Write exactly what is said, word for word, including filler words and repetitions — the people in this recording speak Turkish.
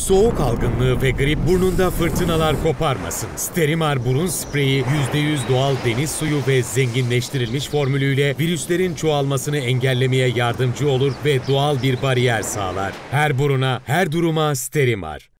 Soğuk algınlığı ve grip burnunda fırtınalar koparmasın. Sterimar burun spreyi yüzde yüz doğal deniz suyu ve zenginleştirilmiş formülüyle virüslerin çoğalmasını engellemeye yardımcı olur ve doğal bir bariyer sağlar. Her buruna, her duruma Sterimar.